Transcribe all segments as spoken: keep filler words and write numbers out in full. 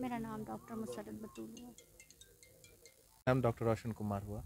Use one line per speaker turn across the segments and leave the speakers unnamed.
मेरा नाम डॉक्टर मुसरत बतूल है।
नाम डॉक्टर रोशन कुमार हुआ।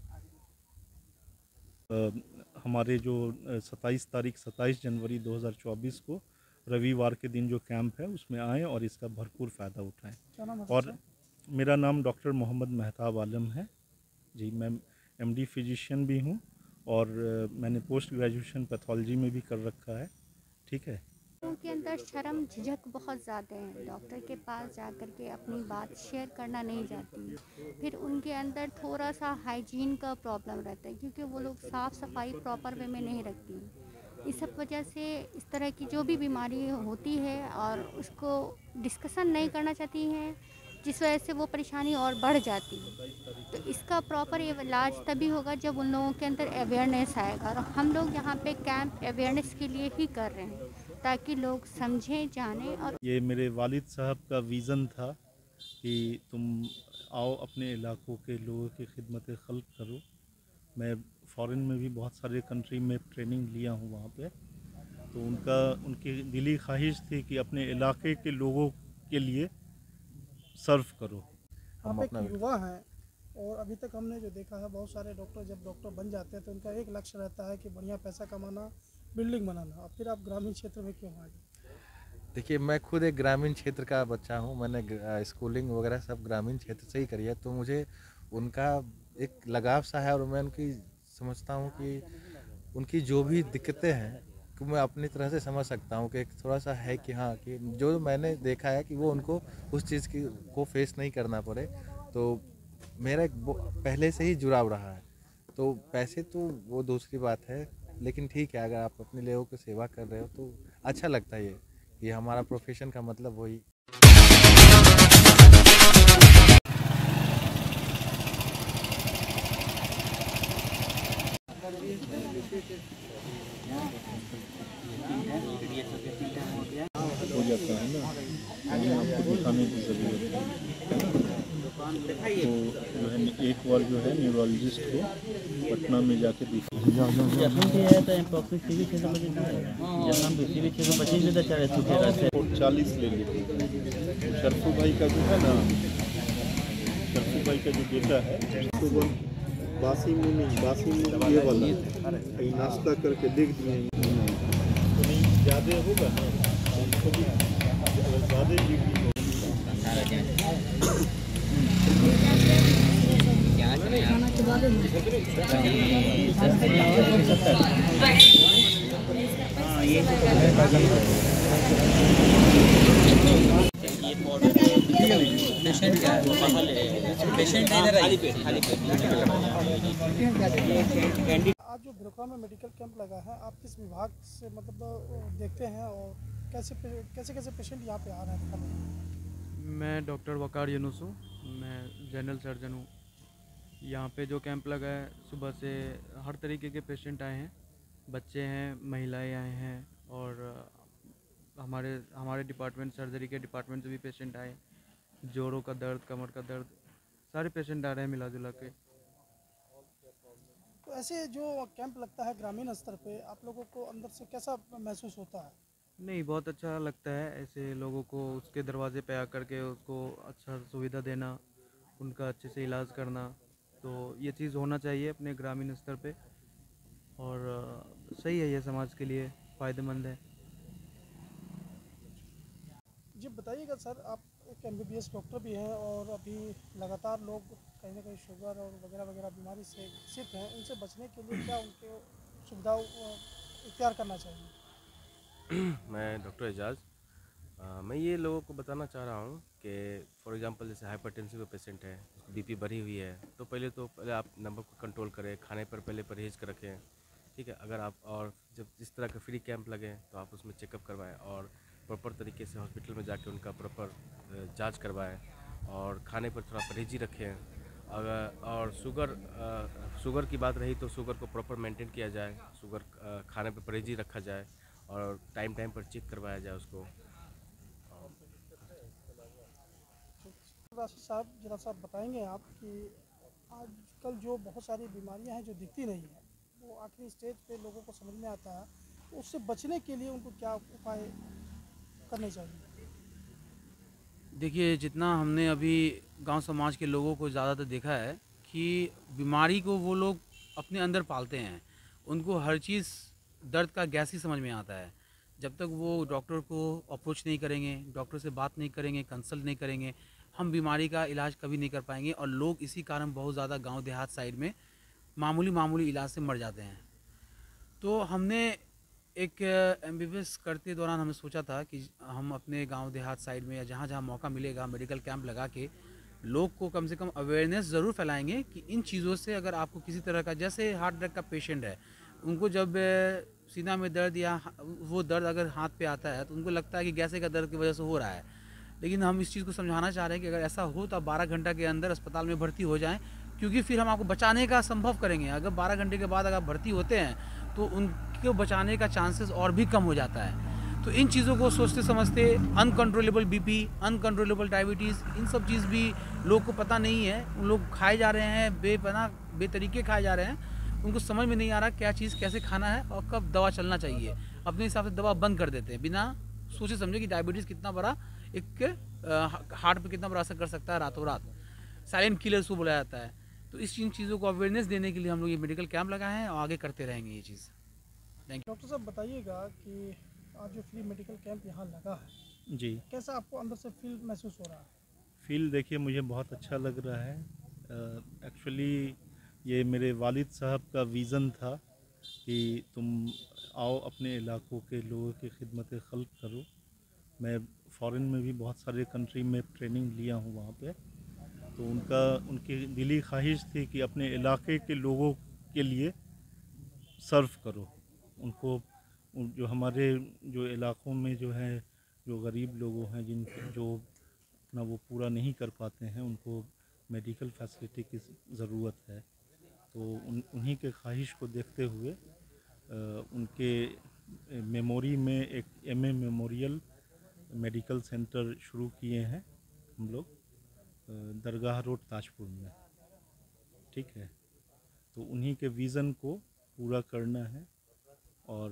आ, हमारे जो सत्ताईस तारीख सत्ताईस जनवरी दो हज़ार चौबीस को रविवार के दिन जो कैंप है उसमें आएँ और इसका भरपूर फ़ायदा उठाएं।
क्या नाम है
और
सर?
मेरा नाम डॉक्टर मोहम्मद मेहताब आलम है जी। मैं एमडी फिजिशियन भी हूँ और मैंने पोस्ट ग्रेजुएशन पैथोलॉजी में भी कर रखा है। ठीक है।
उनके अंदर शर्म झिझक बहुत ज़्यादा है, डॉक्टर के पास जाकर के अपनी बात शेयर करना नहीं चाहती। फिर उनके अंदर थोड़ा सा हाइजीन का प्रॉब्लम रहता है क्योंकि वो लोग साफ़ सफाई प्रॉपर वे में नहीं रखती। इस सब वजह से इस तरह की जो भी बीमारी होती है और उसको डिस्कशन नहीं करना चाहती हैं, जिस वजह से वो परेशानी और बढ़ जाती है। तो इसका प्रॉपर इलाज तभी होगा जब उन लोगों के अंदर अवेयरनेस आएगा, और हम लोग यहाँ पे कैंप अवेयरनेस के लिए ही कर रहे हैं ताकि लोग समझें, जानें। और
ये मेरे वालिद साहब का विज़न था कि तुम आओ अपने इलाकों के लोगों की खिदमत खल्क करो। मैं फ़ॉरेन में भी बहुत सारे कंट्री में ट्रेनिंग लिया हूँ वहाँ पे, तो उनका उनकी दिली ख्वाहिश थी कि अपने इलाके के लोगों के लिए सर्व करो।
आप एक युवा हैं और अभी तक हमने जो देखा है बहुत सारे डॉक्टर जब डॉक्टर बन जाते हैं तो उनका एक लक्ष्य रहता है कि बढ़िया पैसा कमाना, बिल्डिंग बनाना। और फिर आप ग्रामीण क्षेत्र में क्यों आ गए?
देखिए, मैं खुद एक ग्रामीण क्षेत्र का बच्चा हूँ। मैंने स्कूलिंग वगैरह सब ग्रामीण क्षेत्र से ही करी है, तो मुझे उनका एक लगाव सा है और मैं उनकी समझता हूँ कि उनकी जो भी दिक्कतें हैं कि मैं अपनी तरह से समझ सकता हूँ कि एक थोड़ा सा है कि हाँ कि जो मैंने देखा है कि वो उनको उस चीज़ की को फेस नहीं करना पड़े। तो मेरा एक पहले से ही जुड़ाव रहा है। तो पैसे तो वो दूसरी बात है, लेकिन ठीक है, अगर आप अपने लोगों की सेवा कर रहे हो तो अच्छा लगता है। ये ये हमारा प्रोफेशन का मतलब वही।
हो जाता है ना, लेकिन आपको दिखाने की ज़रूरत है। तो जो है एक बार जो है न्यूरोलॉजिस्ट को पटना में जाके दिखा चालीस ले लीजिए। शरफू भाई का जो है ना, शरफू भाई का जो बेटा है सुबह बासी में नहीं बासी में ये वाला कहीं नाश्ता करके देख दिए तो नहीं ज़्यादा होगा ना, उनको भी अगर ज़्यादा बीपी हो
पेशेंट क्या है? पेशेंट इधर आइए।
आज जो ब्रोकरा में मेडिकल कैंप लगा है, आप किस विभाग से मतलब देखते हैं और कैसे कैसे कैसे पेशेंट यहाँ पे आ रहे हैं?
मैं डॉक्टर वकार यूनुस हूँ, मैं जनरल सर्जन हूँ। यहाँ पे जो कैंप लगा है, सुबह से हर तरीके के पेशेंट आए हैं, बच्चे हैं, महिलाएं आए हैं और हमारे हमारे डिपार्टमेंट सर्जरी के डिपार्टमेंट से भी पेशेंट आए। जोड़ों का दर्द, कमर का दर्द, सारे पेशेंट आ रहे हैं मिला जुला के।
तो ऐसे जो कैंप लगता है ग्रामीण स्तर पे, आप लोगों को अंदर से कैसा महसूस होता है?
नहीं, बहुत अच्छा लगता है ऐसे लोगों को उसके दरवाजे पे आकर के उसको अच्छा सुविधा देना, उनका अच्छे से इलाज करना। तो ये चीज़ होना चाहिए अपने ग्रामीण स्तर पे और सही है, ये समाज के लिए फ़ायदेमंद है।
जी बताइएगा सर, आप एक एमबीबीएस डॉक्टर भी हैं और अभी लगातार लोग कहीं ना कहीं शुगर और वगैरह वगैरह बीमारी से ग्रसित हैं, उनसे बचने के लिए क्या उनके सुविधा इख्तियार करना चाहिए?
मैं डॉक्टर एजाज, मैं ये लोगों को बताना चाह रहा हूँ कि फॉर एग्जांपल जैसे हाइपरटेंसिव पेशेंट है, उसको बीपी बढ़ी हुई है, तो पहले तो पहले आप नंबर को कंट्रोल करें, खाने पर पहले परहेज़ कर रखें। ठीक है, अगर आप और जब इस तरह का फ्री कैंप लगे तो आप उसमें चेकअप करवाएं और प्रॉपर तरीके से हॉस्पिटल में जाके उनका प्रॉपर जांच करवाएं और खाने पर थोड़ा परहेज़ी रखें। अगर और शुगर शुगर की बात रही तो शुगर को प्रॉपर मेंटेन किया जाए, शुगर खाने पर परहेज़ी रखा जाए और टाइम टाइम पर चेक करवाया जाए उसको।
राशिद साहब, जरा सा बताएंगे आप कि आजकल जो बहुत सारी बीमारियां हैं जो दिखती नहीं है, वो आखिरी स्टेज पे लोगों को समझ में आता है, उससे बचने के लिए उनको क्या उपाय करने चाहिए?
देखिए, जितना हमने अभी गांव समाज के लोगों को ज़्यादातर देखा है कि बीमारी को वो लोग अपने अंदर पालते हैं। उनको हर चीज़ दर्द का गैस ही समझ में आता है। जब तक वो डॉक्टर को अप्रोच नहीं करेंगे, डॉक्टर से बात नहीं करेंगे, कंसल्ट नहीं करेंगे, हम बीमारी का इलाज कभी नहीं कर पाएंगे। और लोग इसी कारण बहुत ज़्यादा गांव देहात साइड में मामूली मामूली इलाज से मर जाते हैं। तो हमने एक एम बी बी एस करते दौरान हमने सोचा था कि हम अपने गांव देहात साइड में या जहाँ जहाँ मौका मिलेगा मेडिकल कैंप लगा के लोग को कम से कम अवेयरनेस ज़रूर फैलाएंगे कि इन चीज़ों से अगर आपको किसी तरह का, जैसे हार्ट अटैक का पेशेंट है, उनको जब सीना में दर्द या वो दर्द अगर हाथ पे आता है तो उनको लगता है कि गैसे का दर्द की वजह से हो रहा है। लेकिन हम इस चीज़ को समझाना चाह रहे हैं कि अगर ऐसा हो तो आप बारह घंटा के अंदर अस्पताल में भर्ती हो जाएं, क्योंकि फिर हम आपको बचाने का संभव करेंगे। अगर बारह घंटे के बाद अगर आप भर्ती होते हैं तो उनको बचाने का चांसेस और भी कम हो जाता है। तो इन चीज़ों को सोचते समझते अनकंट्रोलेबल बीपी, अनकंट्रोलेबल डायबिटीज़, इन सब चीज़ भी लोग को पता नहीं है। उन लोग खाए जा रहे हैं, बेपना बेतरीके खाए जा रहे हैं। उनको समझ में नहीं आ रहा क्या चीज़ कैसे खाना है और कब दवा चलना चाहिए। अपने हिसाब से दवा बंद कर देते हैं बिना सोचे समझे कि डायबिटीज़ कितना बड़ा एक हार्ट पे कितना बड़ा असर कर सकता है रातों रात। साइलेंट किलर उसको बुलाया जाता है। तो इस इन चीज़ों को अवेयरनेस देने के लिए हम लोग ये मेडिकल कैंप लगाए हैं और आगे करते रहेंगे ये चीज़। Thank you.
डॉक्टर साहब बताइएगा कि आज जो फ्री मेडिकल कैंप यहाँ लगा है,
जी,
कैसा आपको अंदर से फील महसूस हो रहा है?
फील देखिए मुझे बहुत अच्छा लग रहा है। एक्चुअली ये मेरे वालिद साहब का विज़न था कि तुम आओ अपने इलाकों के लोगों की खिदमत खल्क करो। मैं फ़ॉरेन में भी बहुत सारे कंट्री में ट्रेनिंग लिया हूँ वहाँ पे, तो उनका उनकी दिली ख्वाहिश थी कि अपने इलाके के लोगों के लिए सर्व करो उनको। उन- जो हमारे जो इलाकों में जो है जो गरीब लोगों हैं जिन जो अपना वो पूरा नहीं कर पाते हैं, उनको मेडिकल फैसिलिटी की ज़रूरत है। तो उन उन्हीं के ख्वाहिश को देखते हुए अ, उनके मेमोरी में एक M A memorial medical centre शुरू किए हैं हम लोग अ, दरगाह रोड ताजपुर में। ठीक है, तो उन्हीं के विज़न को पूरा करना है। और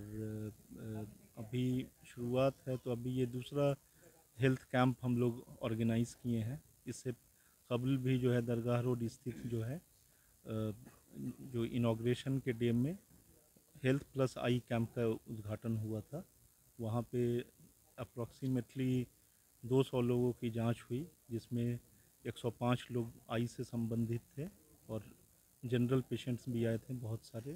अ, अभी शुरुआत है, तो अभी ये दूसरा हेल्थ कैंप हम लोग ऑर्गेनाइज़ किए हैं। इससे कबल भी जो है दरगाह रोड स्थित जो है अ, जो इनॉग्रेशन के डे में हेल्थ प्लस आई कैंप का उद्घाटन हुआ था। वहाँ पे अप्रॉक्सीमेटली दो सौ लोगों की जांच हुई, जिसमें एक सौ पाँच लोग आई से संबंधित थे और जनरल पेशेंट्स भी आए थे बहुत सारे।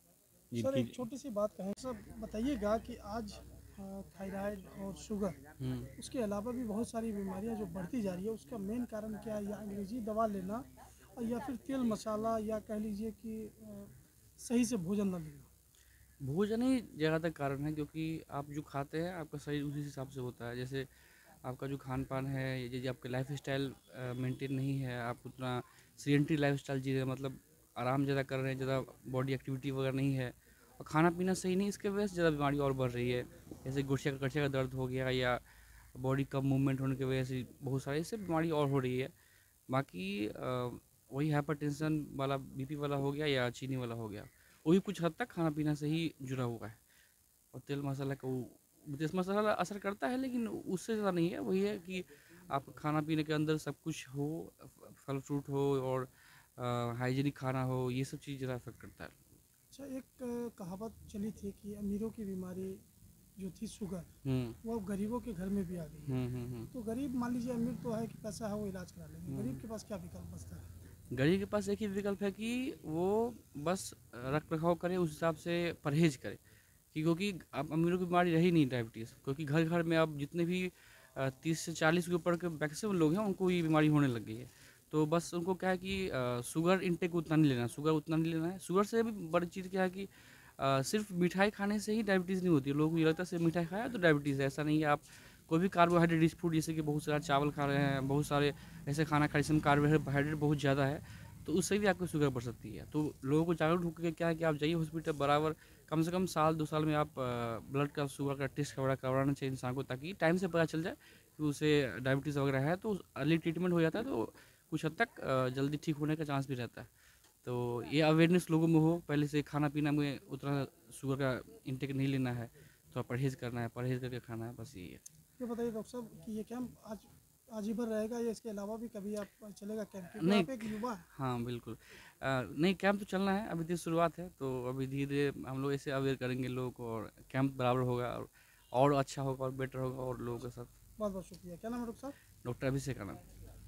सर
जिनकी
एक छोटी सी बात कहें, सर बताइएगा कि आज थायराइड और शुगर, उसके अलावा भी बहुत सारी बीमारियां जो बढ़ती जा रही है, उसका मेन कारण क्या है? या अंग्रेजी दवा लेना और या फिर तेल मसाला, या कह लीजिए कि अ, सही से भोजन न लेना?
भोजन ही ज़्यादातर कारण है, क्योंकि आप जो खाते हैं आपका शरीर उसी हिसाब से होता है। जैसे आपका जो खान पान है, यदि आपका लाइफ स्टाइल मेंटेन नहीं है, आप उतना सीडेंटरी लाइफ स्टाइल जी रहे हैं, मतलब आराम ज़्यादा कर रहे हैं, ज़्यादा बॉडी एक्टिविटी वगैरह नहीं है, और खाना पीना सही नहीं, इसके वजह से ज़्यादा बीमारी और बढ़ रही है। जैसे गुड़छे का गठिया का दर्द हो गया, या बॉडी कम मूवमेंट होने की वजह से बहुत सारी इससे बीमारी और हो रही है। बाकी अ, वही हाइपरटेंशन वाला, बीपी वाला हो गया या चीनी वाला हो गया, वो भी कुछ हद तक खाना पीना से ही जुड़ा हुआ है। और तेल मसाला को, तेल मसाला असर करता है, लेकिन उससे ज़्यादा नहीं है। वही है कि आप खाना पीने के अंदर सब कुछ हो, फल फ्रूट हो और हाइजीनिक खाना हो, ये सब चीज़ ज़्यादा अफेक्ट करता है।
अच्छा, एक अ, कहावत चली थी कि अमीरों की बीमारी जो थी शुगर,
हम्म
वो अब गरीबों के घर में भी आ गई है।
हम्म हम्म हम्म।
तो गरीब मान लीजिए, अमीर तो है कि पैसा है वो इलाज करा लेंगे, गरीब के पास क्या विकल्प बचता है?
गरीब के पास एक ही विकल्प है कि वो बस रख रखाव करे, उस हिसाब से परहेज करे। कि क्योंकि अब अमीरों की बीमारी रही नहीं डायबिटीज़, क्योंकि घर घर में अब जितने भी तीस से चालीस के ऊपर के मैक्सिमम लोग हैं उनको ये बीमारी होने लग गई है। तो बस उनको क्या है कि अ, शुगर इंटेक उतना नहीं लेना, शुगर उतना नहीं लेना है। शुगर से भी बड़ी चीज़ क्या है कि अ, सिर्फ मिठाई खाने से ही डायबिटीज़ नहीं होती है। लोगों को ये लगता है सिर्फ मिठाई खाया तो डायबिटीज़ है, ऐसा नहीं है। आप कोई भी कार्बोहाइड्रेट रिच फूड, जैसे कि बहुत सारा चावल खा रहे हैं, बहुत सारे ऐसे खाना खा रहे हैं जिसमें कार्बोहाइड्रेट बहुत ज़्यादा है, तो उससे भी आपको शुगर बढ़ सकती है। तो लोगों को जागरूक होकर क्या है कि आप जाइए हॉस्पिटल, बराबर कम से कम साल दो साल में आप ब्लड का शुगर का टेस्ट करवा करवाना चाहिए इंसान को, ताकि टाइम से पता चल जाए कि उसे डायबिटीज़ वगैरह है। तो अर्ली ट्रीटमेंट हो जाता है, तो कुछ हद तक अ, जल्दी ठीक होने का चांस भी रहता है। तो ये अवेयरनेस लोगों में हो, पहले से खाना पीना में उतना शुगर का इंटेक नहीं लेना है, थोड़ा परहेज़ करना है, परहेज़ करके खाना है, बस यही है।
ये बताइए डॉक्टर साहब कि ये कैंप आज आज ही भर रहेगा या इसके अलावा भी कभी आप चलेगा कैंप? क्योंकि
नहीं।
आप एक युवा हैं।
हाँ बिल्कुल। अ, नहीं, कैंप तो चलना है, अभी तो शुरुआत है, तो अभी धीरे धीरे हम लोग ऐसे अवेयर करेंगे लोगों को, और कैंप बराबर होगा और, और अच्छा होगा और बेटर होगा और लोगों के साथ।
बहुत बहुत शुक्रिया। क्या नाम है डॉक्टर साहब?
डॉक्टर अभिषेक आनंद।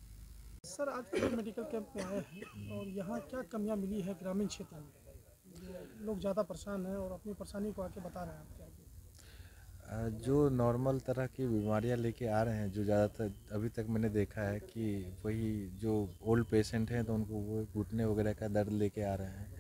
सर, आज फ्री मेडिकल कैंप में आए हैं और यहाँ क्या कमियाँ मिली है ग्रामीण क्षेत्र में? जो लोग ज़्यादा परेशान हैं और अपनी परेशानी को आके बता रहे हैं आपके आगे।
अ, जो नॉर्मल तरह की बीमारियां लेके आ रहे हैं, जो ज़्यादातर अभी तक मैंने देखा है कि वही जो ओल्ड पेशेंट हैं तो उनको वो घुटने वगैरह का दर्द लेके आ रहे हैं,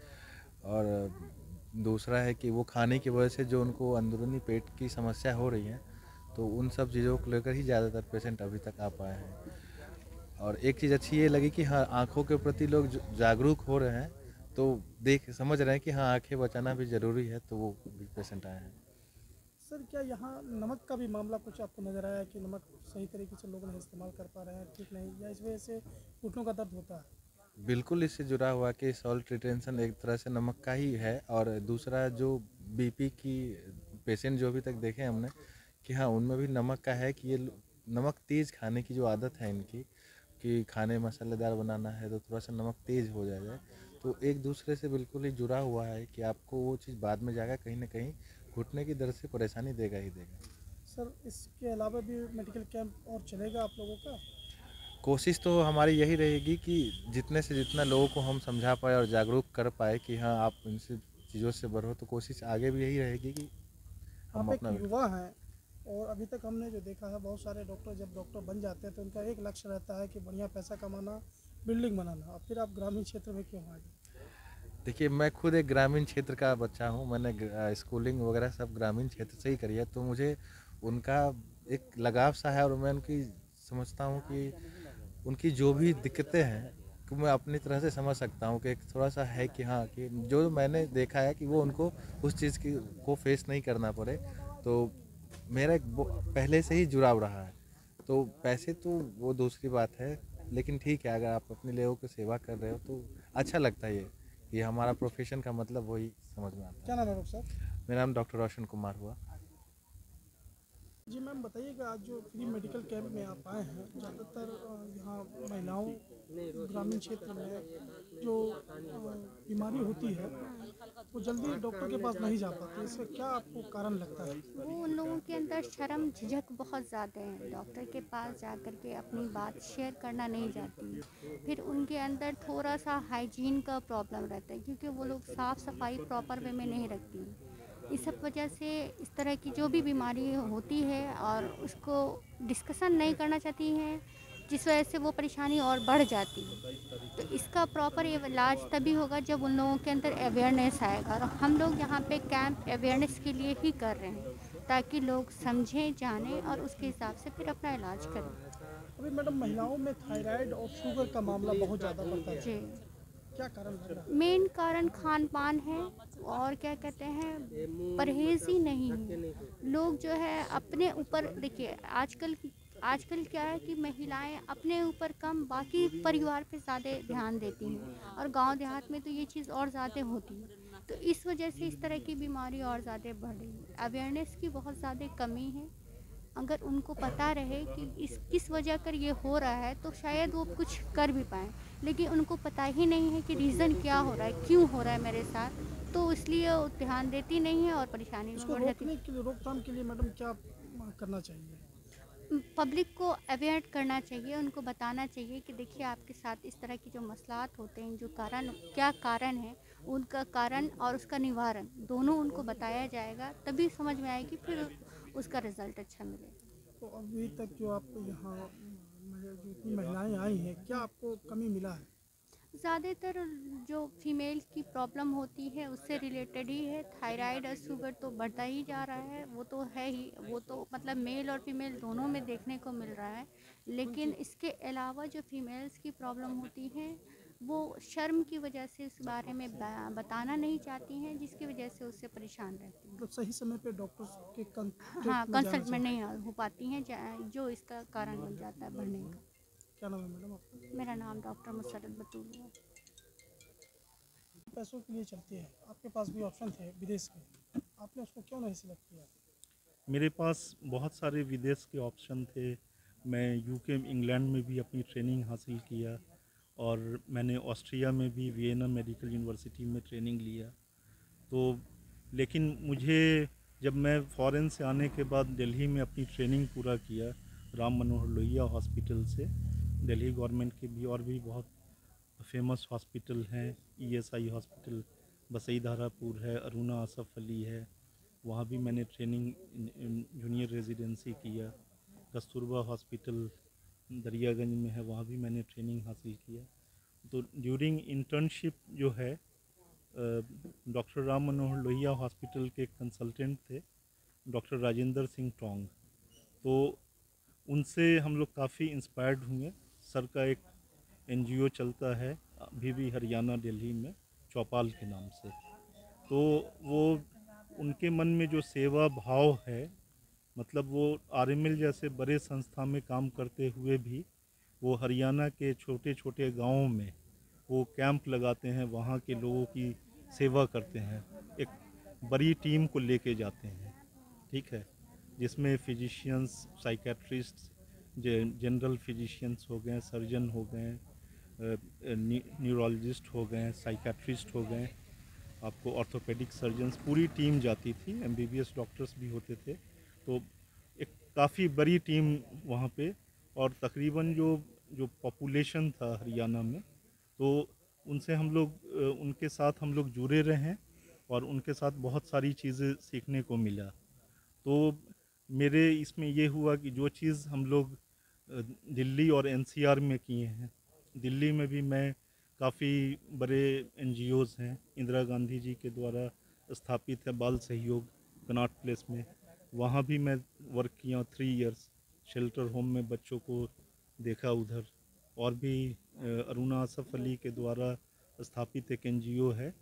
और दूसरा है कि वो खाने की वजह से जो उनको अंदरूनी पेट की समस्या हो रही है, तो उन सब चीज़ों को लेकर ही ज़्यादातर पेशेंट अभी तक आ पाए हैं। और एक चीज़ अच्छी ये लगी कि हाँ, आँखों के प्रति लोग ज- जागरूक हो रहे हैं, तो देख समझ रहे हैं कि हाँ, आँखें बचाना भी ज़रूरी है, तो वो भी पेशेंट आए हैं।
सर, क्या यहाँ नमक का भी मामला कुछ आपको नज़र आया कि नमक सही तरीके से लोग नहीं इस्तेमाल कर पा रहे हैं, ठीक नहीं, या इस वजह से घुटनों का दर्द होता है?
बिल्कुल इससे जुड़ा हुआ कि सॉल्ट रिटेंशन एक तरह से नमक का ही है, और दूसरा जो बीपी की पेशेंट जो अभी तक देखे हमने कि हाँ, उनमें भी नमक का है कि ये लो- नमक तेज़ खाने की जो आदत है इनकी, कि खाने मसालेदार बनाना है तो थोड़ा सा नमक तेज़ हो जाए, तो एक दूसरे से बिल्कुल ही जुड़ा हुआ है कि आपको वो चीज़ बाद में जाकर कहीं ना कहीं घुटने की दर्द से परेशानी देगा ही देगा।
सर, इसके अलावा भी मेडिकल कैंप और चलेगा आप लोगों का?
कोशिश तो हमारी यही रहेगी कि जितने से जितना लोगों को हम समझा पाए और जागरूक कर पाए कि हाँ, आप इन सब चीज़ों से बढ़ो, तो कोशिश आगे भी यही रहेगी कि हम
आप एक
अपना
युवा हैं और अभी तक हमने जो देखा है, बहुत सारे डॉक्टर जब डॉक्टर बन जाते हैं तो उनका एक लक्ष्य रहता है कि बढ़िया पैसा कमाना, बिल्डिंग बनाना। और फिर आप ग्रामीण क्षेत्र में क्यों आ गए?
देखिए, मैं खुद एक ग्रामीण क्षेत्र का बच्चा हूँ, मैंने ग्र- स्कूलिंग वगैरह सब ग्रामीण क्षेत्र से ही करी है, तो मुझे उनका एक लगाव सा है, और मैं उनकी समझता हूँ कि उनकी जो भी दिक्कतें हैं कि मैं अपनी तरह से समझ सकता हूँ कि एक थोड़ा सा है कि हाँ, कि जो मैंने देखा है कि वो उनको उस चीज़ की को फेस नहीं करना पड़े, तो मेरा एक वो पहले से ही जुड़ाव रहा है। तो पैसे तो वो दूसरी बात है, लेकिन ठीक है, अगर आप अपने लोगों की सेवा कर रहे हो तो अच्छा लगता है। ये ये हमारा प्रोफेशन का मतलब वही समझ में आता
क्या नाम है डॉक्टर साहब?
है। मेरा नाम डॉक्टर रोशन कुमार हुआ।
जी मैम, बताइएगा, आज जो फ्री मेडिकल कैंप में आप आए हैं, ज़्यादातर अ, यहाँ महिलाओं ग्रामीण क्षेत्र में जो अ, बीमारी होती है वो जल्दी डॉक्टर के पास नहीं जा पाती, इसका क्या आपको कारण लगता है?
वो उन लोगों के अंदर शर्म झिझक बहुत ज़्यादा है, डॉक्टर के पास जा कर के अपनी बात शेयर करना नहीं जाती। फिर उनके अंदर थोड़ा सा हाइजीन का प्रॉब्लम रहता है, क्योंकि वो लोग साफ़ सफाई प्रॉपर वे में नहीं रखती। इस सब वजह से इस तरह की जो भी बीमारी होती है और उसको डिस्कशन नहीं करना चाहती हैं, जिस वजह से वो परेशानी और बढ़ जाती है। तो इसका प्रॉपर इलाज तभी होगा जब उन लोगों के अंदर अवेयरनेस आएगा, और हम लोग यहाँ पे कैंप अवेयरनेस के लिए ही कर रहे हैं, ताकि लोग समझें, जानें और उसके हिसाब से फिर अपना इलाज करें।
अभी मैडम, महिलाओं में थायराइड और शुगर का मामला बहुत ज़्यादा बढ़ता है,
जी,
क्या कारण लग रहा है?
मेन कारण खान पान है, और क्या कहते हैं, परहेज ही नहीं है। लोग जो है अपने ऊपर, देखिए आजकल आजकल क्या है कि महिलाएं अपने ऊपर कम, बाकी परिवार पे ज़्यादा ध्यान देती हैं, और गांव देहात में तो ये चीज़ और ज़्यादा होती है। तो इस वजह से इस तरह की बीमारी और ज़्यादा बढ़ रही है। अवेयरनेस की बहुत ज़्यादा कमी है। अगर उनको पता रहे कि इस किस वजह कर ये हो रहा है, तो शायद वो कुछ कर भी पाएँ, लेकिन उनको पता ही नहीं है कि रीज़न क्या हो रहा है, क्यों हो रहा है मेरे साथ, तो इसलिए वो ध्यान देती नहीं है और परेशानी में
इसको
बढ़ जाती है।
रोकने के लिए, रोकथाम के लिए मैडम क्या अ, करना चाहिए?
पब्लिक को अवेयर करना चाहिए, उनको बताना चाहिए कि देखिए आपके साथ इस तरह की जो मसलात होते हैं, जो कारण, क्या कारण है, उनका कारण और उसका निवारण दोनों उनको बताया जाएगा, तभी समझ में आएगी, फिर उसका रिज़ल्ट अच्छा मिलेगा।
तो अभी तक जो आप यहाँ म, जो इतनी महिलाएं आई हैं, क्या आपको कमी मिला है?
ज़्यादातर जो फीमेल की प्रॉब्लम होती है उससे रिलेटेड ही है। थायराइड और शुगर तो बढ़ता ही जा रहा है, वो तो है ही, वो तो मतलब मेल और फीमेल दोनों में देखने को मिल रहा है। लेकिन इसके अलावा जो फीमेल्स की प्रॉब्लम होती है, वो शर्म की वजह से इस बारे में ब- बताना नहीं चाहती हैं, जिसकी वजह से उससे परेशान रहती हैं।
मतलब सही समय पे डॉक्टर के
हाँ,
कंसल्ट में जाना
कंसल्ट में
चाहिए।
नहीं हो पाती हैं, जा- जो इसका कारण बन जाता है बढ़ने का।
क्या नाम है मैडम आपका?
मेरा नाम डॉक्टर मुसरत बतूल है।
पैसों के लिए चलती है, आपके पास भी ऑप्शन थे विदेश के, आपने उसको क्यों नहीं सिलेक्ट किया?
मेरे पास बहुत सारे विदेश के ऑप्शन थे, मैं यूके इंग्लैंड में भी अपनी ट्रेनिंग हासिल किया और मैंने ऑस्ट्रिया में भी वियना मेडिकल यूनिवर्सिटी में ट्रेनिंग लिया। तो लेकिन मुझे जब मैं फ़ॉरेन से आने के बाद दिल्ली में अपनी ट्रेनिंग पूरा किया राम मनोहर लोहिया हॉस्पिटल से, दिल्ली गवर्नमेंट के भी और भी बहुत फेमस हॉस्पिटल हैं, ईएसआई हॉस्पिटल बसईधारापुर है, अरुणा आसफ अली है, वहाँ भी मैंने ट्रेनिंग जूनियर रेजिडेंसी किया। कस्तूरबा हॉस्पिटल दरियागंज में है, वहाँ भी मैंने ट्रेनिंग हासिल किया। तो ड्यूरिंग इंटर्नशिप जो है डॉक्टर राम मनोहर लोहिया हॉस्पिटल के कंसल्टेंट थे डॉक्टर राजेंद्र सिंह टोंग, तो उनसे हम लोग काफ़ी इंस्पायर्ड हुए। सर का एक एनजीओ चलता है अभी भी हरियाणा दिल्ली में चौपाल के नाम से, तो वो उनके मन में जो सेवा भाव है, मतलब वो आरएमएल जैसे बड़े संस्था में काम करते हुए भी वो हरियाणा के छोटे छोटे गांवों में वो कैंप लगाते हैं, वहाँ के लोगों की सेवा करते हैं, एक बड़ी टीम को लेके जाते हैं, ठीक है, जिसमें फिजिशियंस, साइकेट्रिस्ट, जनरल फिजिशियंस हो गए, सर्जन हो गए, न्यूरोलॉजिस्ट हो गए, साइकेट्रिस्ट हो गए, आपको ऑर्थोपेडिक सर्जन्स, पूरी टीम जाती थी, एमबीबीएस डॉक्टर्स भी होते थे। तो एक काफ़ी बड़ी टीम वहाँ पे, और तकरीबन जो जो पॉपुलेशन था हरियाणा में, तो उनसे हम लोग उनके साथ हम लोग जुड़े रहे और उनके साथ बहुत सारी चीज़ें सीखने को मिला। तो मेरे इसमें ये हुआ कि जो चीज़ हम लोग दिल्ली और एनसीआर में किए हैं, दिल्ली में भी मैं काफ़ी बड़े एनजीओज़ हैं, इंदिरा गांधी जी के द्वारा स्थापित है बाल सहयोग कनॉट प्लेस में, वहाँ भी मैं वर्क किया थ्री इयर्स, शेल्टर होम में बच्चों को देखा उधर। और भी अरुणा आसफ अली के द्वारा स्थापित एक एनजीओ है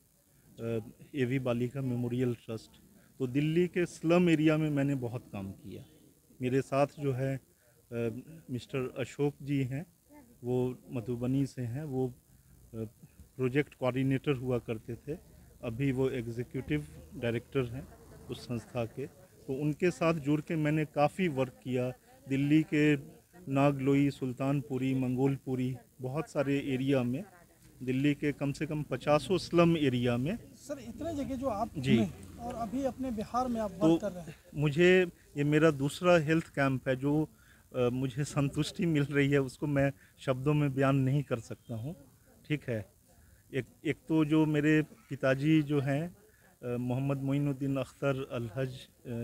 एवी बालिका मेमोरियल ट्रस्ट, तो दिल्ली के स्लम एरिया में मैंने बहुत काम किया। मेरे साथ जो है मिस्टर अशोक जी हैं, वो मधुबनी से हैं, वो प्रोजेक्ट कोऑर्डिनेटर हुआ करते थे, अभी वो एग्जीक्यूटिव डायरेक्टर हैं उस संस्था के। तो उनके साथ जुड़ के मैंने काफ़ी वर्क किया दिल्ली के नागलोई, सुल्तानपुरी, मंगोलपुरी, बहुत सारे एरिया में, दिल्ली के कम से कम पचासों स्लम एरिया में।
सर इतने जगह जो आप
जी,
और अभी अपने बिहार में आप
तो
वर्क कर रहे हैं,
मुझे ये मेरा दूसरा हेल्थ कैंप है जो आ, मुझे संतुष्टि मिल रही है, उसको मैं शब्दों में बयान नहीं कर सकता हूँ, ठीक है। एक एक तो जो मेरे पिताजी जो हैं मोहम्मद मोइनुद्दीन अख्तर अल हज,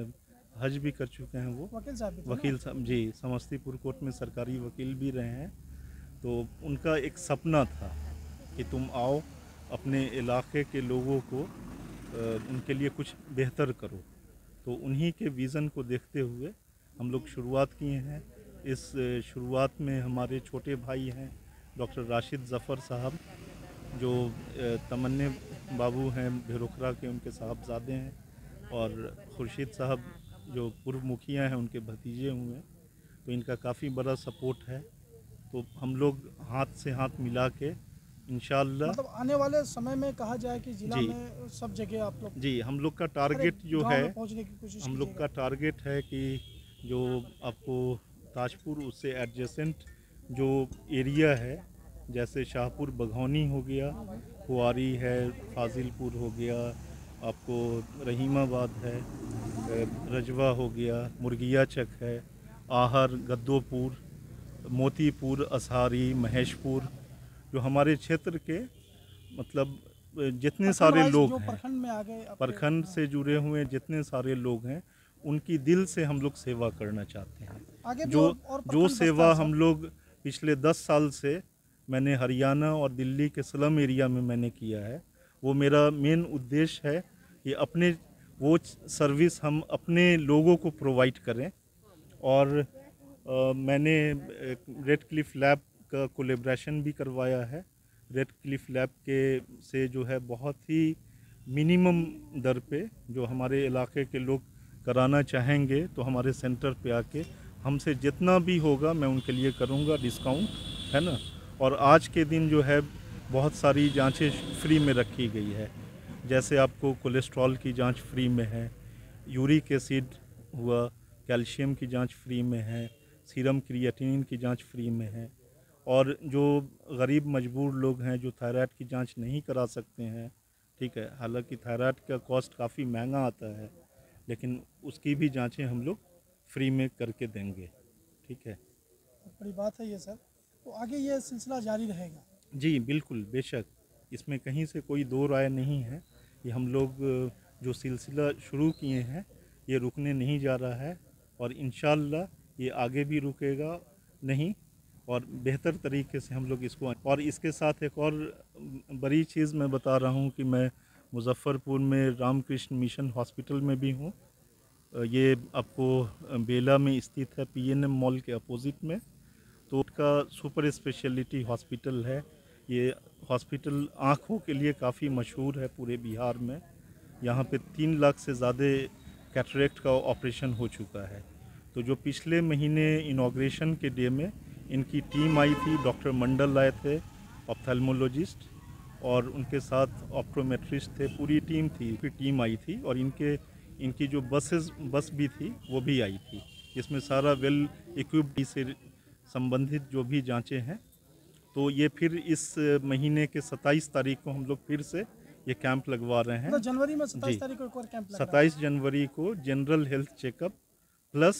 हज भी कर चुके हैं, वो
वकील साहब भी थे ना?
वकील साहब जी, समस्तीपुर कोर्ट में सरकारी वकील भी रहे हैं। तो उनका एक सपना था कि तुम आओ अपने इलाके के लोगों को उनके लिए कुछ बेहतर करो, तो उन्हीं के विज़न को देखते हुए हम लोग शुरुआत किए हैं। इस शुरुआत में हमारे छोटे भाई हैं डॉक्टर राशिद ज़फ़र साहब, जो तमन्ने बाबू हैं भेरोखरा के, उनके साहबजादे हैं, और खुर्शीद साहब जो पूर्व मुखिया हैं, उनके भतीजे हुए, तो इनका काफ़ी बड़ा सपोर्ट है। तो हम लोग हाथ से हाथ मिला के इंशाअल्लाह,
मतलब आने वाले समय में कहा जाए कि जिला
जी,
में सब जगह आप लोग
जी, हम लोग का टारगेट जो
गाँव
है,
में पहुंचने की कोशिश
हम लोग
कीजिएगा।
का टारगेट है कि जो आपको ताजपुर उससे एडजेसेंट जो एरिया है, जैसे शाहपुर बघौनी हो गया, कुआरी है, फाजिलपुर हो गया, आपको रहीमाबाद है, रजवा हो गया, मुर्गिया चक है, आहर, गद्दोपुर, मोतीपुर, असहारी, महेशपुर, जो हमारे क्षेत्र के मतलब जितने सारे
प्रखंड-वाइज
लोग
जो
हैं,
प्रखंड में आ गए आपके-
प्रखंड से जुड़े हुए जितने सारे लोग हैं, उनकी दिल से हम लोग सेवा करना चाहते हैं।
आगे भी
जो
और- और
जो
प्रखंड बसता
सेवा
है, सर।
हम लोग पिछले दस साल से मैंने हरियाणा और दिल्ली के स्लम एरिया में मैंने किया है, वो मेरा मेन उद्देश्य है कि अपने वो सर्विस हम अपने लोगों को प्रोवाइड करें। और आ, मैंने रेड क्लिफ लैब का कोलेब्रेशन भी करवाया है। रेड क्लिफ लैब के से जो है बहुत ही मिनिमम दर पे जो हमारे इलाके के लोग कराना चाहेंगे, तो हमारे सेंटर पे आके हमसे जितना भी होगा मैं उनके लिए करूँगा डिस्काउंट, है ना। और आज के दिन जो है बहुत सारी जांचें फ्री में रखी गई है, जैसे आपको कोलेस्ट्रॉल की जांच फ्री में है, यूरिक एसिड हुआ, कैल्शियम की जांच फ्री में है, सीरम क्रिएटिनिन की जांच फ्री में है। और जो गरीब मजबूर लोग हैं जो थायराइड की जांच नहीं करा सकते हैं, ठीक है, हालांकि थायराइड का कॉस्ट काफ़ी महंगा आता है, लेकिन उसकी भी जांचें हम लोग फ्री में करके देंगे, ठीक है।
बहुत बड़ी बात है ये सर। तो आगे ये सिलसिला जारी रहेगा?
जी बिल्कुल, बेशक, इसमें कहीं से कोई दो राय नहीं है। ये हम लोग जो सिलसिला शुरू किए हैं ये रुकने नहीं जा रहा है, और इंशाअल्लाह ये आगे भी रुकेगा नहीं, और बेहतर तरीके से हम लोग इसको। और इसके साथ एक और बड़ी चीज़ मैं बता रहा हूँ कि मैं मुजफ्फ़रपुर में रामकृष्ण मिशन हॉस्पिटल में भी हूँ। ये आपको बेला में स्थित है, पीएनएम मॉल के अपोजिट में। तो उसका सुपर स्पेशलिटी हॉस्पिटल है। ये हॉस्पिटल आँखों के लिए काफ़ी मशहूर है पूरे बिहार में। यहाँ पे तीन लाख से ज़्यादा कैटरेक्ट का ऑपरेशन हो चुका है। तो जो पिछले महीने इनॉग्रेशन के डे में इनकी टीम आई थी, डॉक्टर मंडल आए थे, ऑप्थेल्मोलॉजिस्ट, और उनके साथ ऑप्टोमेट्रिस्ट थे, पूरी टीम थी, फिर टीम आई थी, और इनके इनकी जो बसेस बस भी थी वो भी आई थी, इसमें सारा वेल इक्विप्ड से संबंधित जो भी जांचें हैं। तो ये फिर इस महीने के सत्ताईस तारीख को हम लोग फिर से ये कैंप लगवा रहे हैं।
मतलब जनवरी में सत्ताईस तारीख को एक और कैंप लग रहा है।
सत्ताईस जनवरी को general health checkup plus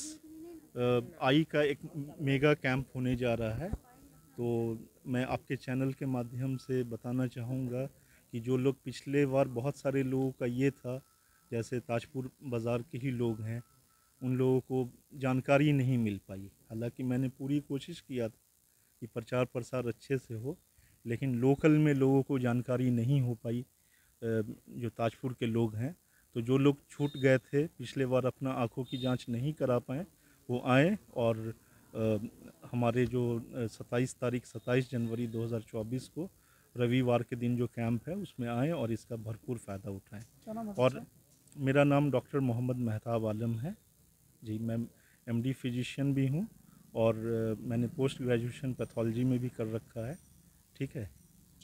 eye का एक मेगा कैंप होने जा रहा है। तो मैं आपके चैनल के माध्यम से बताना चाहूँगा कि जो लोग पिछले बार, बहुत सारे लोगों का ये था, जैसे ताजपुर बाज़ार के ही लोग हैं, उन लोगों को जानकारी नहीं मिल पाई। हालांकि मैंने पूरी कोशिश किया था कि प्रचार प्रसार अच्छे से हो, लेकिन लोकल में लोगों को जानकारी नहीं हो पाई, जो ताजपुर के लोग हैं। तो जो लोग छूट गए थे पिछले बार, अपना आँखों की जांच नहीं करा पाए, वो आए और आ, हमारे जो सत्ताईस तारीख सत्ताईस जनवरी दो हज़ार चौबीस को रविवार के दिन जो कैंप है उसमें आए और इसका भरपूर फ़ायदा उठाएं।
क्या नाम है
और
सर?
मेरा नाम डॉक्टर मोहम्मद मेहताब आलम है जी। मैं एमडी फिजिशियन भी हूँ, और मैंने पोस्ट ग्रेजुएशन पैथोलॉजी में भी कर रखा है, ठीक है।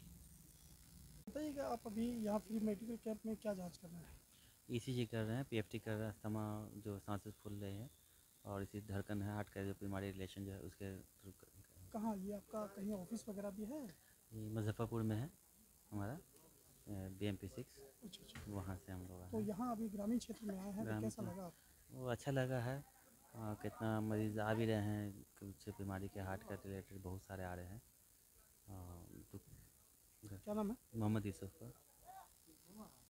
बताइएगा, आप अभी यहाँ फ्री मेडिकल कैंप में क्या जांच कर रहे हैं?
ईसीजी कर रहे हैं, पीएफटी कर रहे हैं, अस्थमा जो सांसें फूल रही है, और इसी धड़कन है, हार्ट का जो बीमारी रिलेशन जो है उसके थ्रू कर रहे हैं।
कहाँ ये आपका कहीं ऑफिस वगैरह भी है?
ये मुजफ्फरपुर में है हमारा, बी एम पी सिक्स,
अच्छा अच्छा।
वहाँ से हम लोग आए
तो
हैं।
यहाँ अभी ग्रामीण क्षेत्र में आए हैं, तो
ग्रामीण
कैसा
में
लगा आपको?
वो अच्छा लगा है। आ, कितना मरीज आ भी रहे हैं, कुछ बीमारी के हार्ट का रिलेटेड बहुत सारे आ रहे हैं। आ, तो
क्या नाम है?
मोहम्मद यूसुफ का।